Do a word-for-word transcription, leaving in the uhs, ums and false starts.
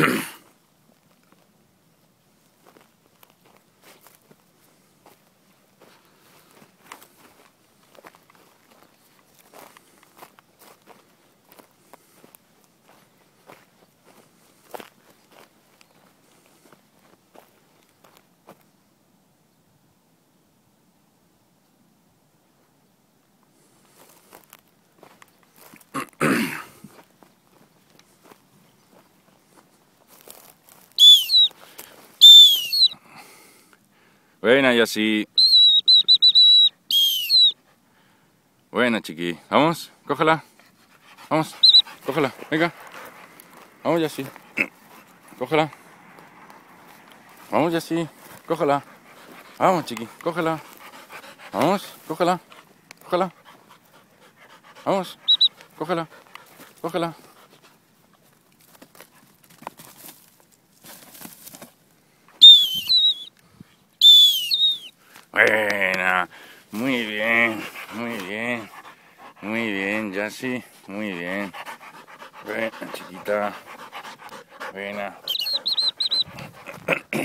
Buena, Yassi. Buena, chiqui. Vamos, cógela. Vamos, cógela. Venga. Vamos, Yassi. Cógela. Vamos, Yassi. Cógela. Vamos, chiqui. Cógela. Vamos, cógela. Cógela. Vamos, cógela. Cógela. Buena, muy bien, muy bien, muy bien, Yassi, muy bien. Buena, chiquita, buena.